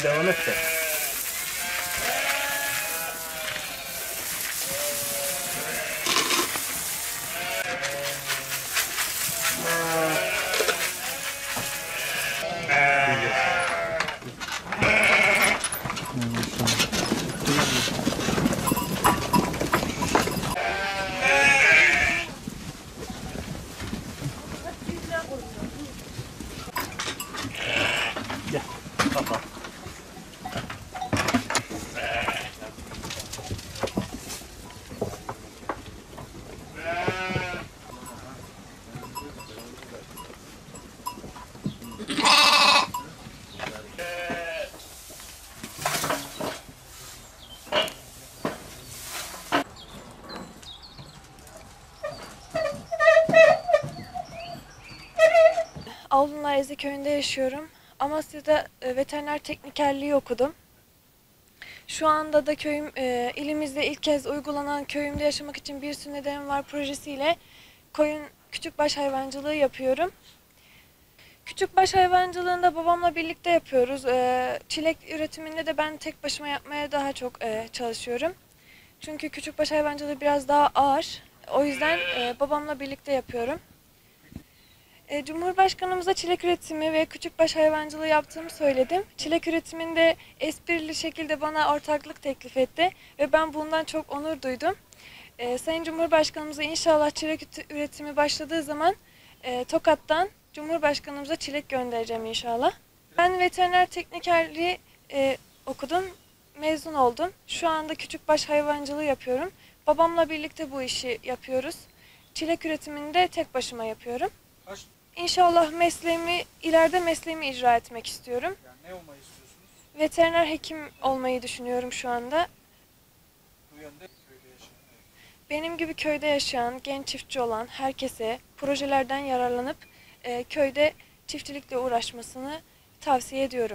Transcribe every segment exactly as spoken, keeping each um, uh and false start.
devam et de. Gel, kapat. Avlunlar Eze köyünde yaşıyorum. Amasya'da e, veteriner teknikerliği okudum. Şu anda da köyüm, e, ilimizde ilk kez uygulanan köyümde yaşamak için bir sürü nedenim var projesiyle koyun küçükbaş hayvancılığı yapıyorum. Küçükbaş hayvancılığında babamla birlikte yapıyoruz. E, çilek üretiminde de ben tek başıma yapmaya daha çok e, çalışıyorum. Çünkü küçükbaş hayvancılığı biraz daha ağır. O yüzden e, babamla birlikte yapıyorum. Cumhurbaşkanımıza çilek üretimi ve küçükbaş hayvancılığı yaptığımı söyledim. Çilek üretiminde esprili şekilde bana ortaklık teklif etti ve ben bundan çok onur duydum. Sayın Cumhurbaşkanımıza inşallah çilek üretimi başladığı zaman Tokat'tan Cumhurbaşkanımıza çilek göndereceğim inşallah. Ben veteriner teknikerliği okudum, mezun oldum. Şu anda küçükbaş hayvancılığı yapıyorum. Babamla birlikte bu işi yapıyoruz. Çilek üretimini de tek başıma yapıyorum. İnşallah mesleğimi, ileride mesleğimi icra etmek istiyorum. Yani ne olmayı istiyorsunuz? Veteriner hekim olmayı düşünüyorum şu anda. Bu yönde köyde yaşayan. Benim gibi köyde yaşayan, genç çiftçi olan herkese projelerden yararlanıp e, köyde çiftçilikle uğraşmasını tavsiye ediyorum.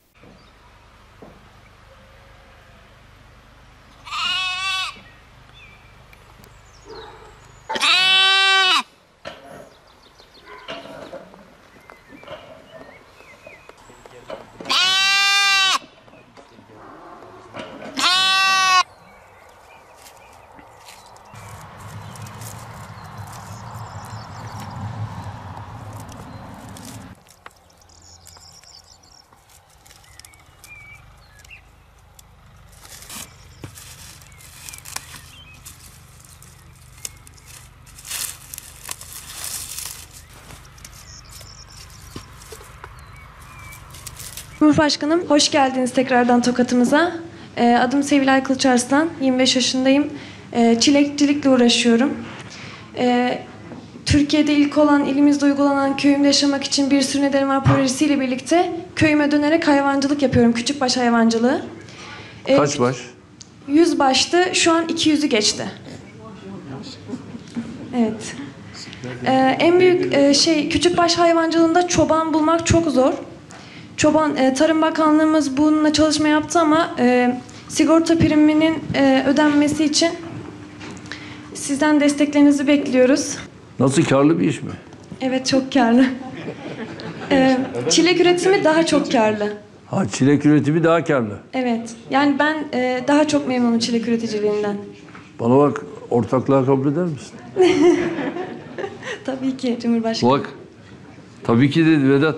Cumhurbaşkanım, hoş geldiniz tekrardan Tokat'ımıza. Adım Sevilay Kılıçarslan, yirmi beş yaşındayım. Çilekçilikle uğraşıyorum. Türkiye'de ilk olan, ilimizde uygulanan köyümde yaşamak için bir sürü nedenim var projesiyle birlikte köyüme dönerek hayvancılık yapıyorum, küçükbaş hayvancılığı. Kaç baş? yüz baştı, şu an iki yüzü geçti. Evet. En büyük şey, küçükbaş hayvancılığında çoban bulmak çok zor. Çoban, e, Tarım Bakanlığımız bununla çalışma yaptı ama e, sigorta priminin e, ödenmesi için sizden desteklerinizi bekliyoruz. Nasıl, karlı bir iş mi? Evet, çok karlı. e, çilek üretimi daha çok karlı. Ha, çilek üretimi daha karlı. Evet, yani ben e, daha çok memnunum çilek üreticiliğinden. Bana bak, ortaklığa kabul eder misin? Tabii ki Cumhurbaşkanı. Bak, tabii ki dedi Vedat.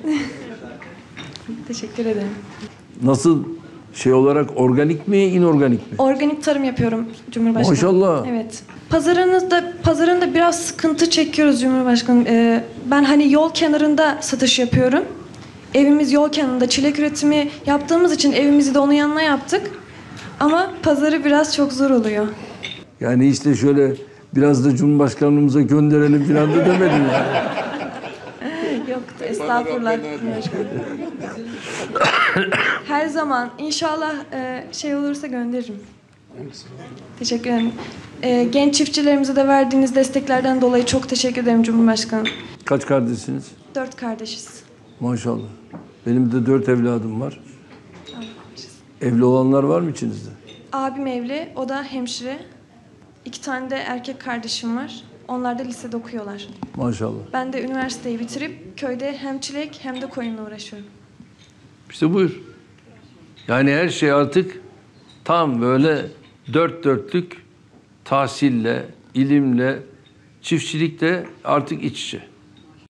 Teşekkür ederim. Nasıl, şey olarak organik mi, inorganik mi? Organik tarım yapıyorum Cumhurbaşkanı. Maşallah. Evet. Pazarınızda, pazarında biraz sıkıntı çekiyoruz Cumhurbaşkanım. Ee, ben hani yol kenarında satış yapıyorum. Evimiz yol kenarında, çilek üretimi yaptığımız için evimizi de onun yanına yaptık. Ama pazarı biraz çok zor oluyor. Yani işte şöyle biraz da Cumhurbaşkanımıza gönderelim falan da demedin yani. Yok, estağfurullah. Her zaman inşallah e, şey olursa gönderirim. Teşekkür ederim. E, genç çiftçilerimize de verdiğiniz desteklerden dolayı çok teşekkür ederim Cumhurbaşkanım. Kaç kardeşsiniz? Dört kardeşiz. Maşallah. Benim de dört evladım var. Evli olanlar var mı içinizde? Abim evli, o da hemşire. İki tane de erkek kardeşim var. Onlar da lisede okuyorlar. Maşallah. Ben de üniversiteyi bitirip köyde hem çilek hem de koyunla uğraşıyorum. İşte buyur. Yani her şey artık tam böyle dört dörtlük tahsille, ilimle, çiftçilikte artık iç içe.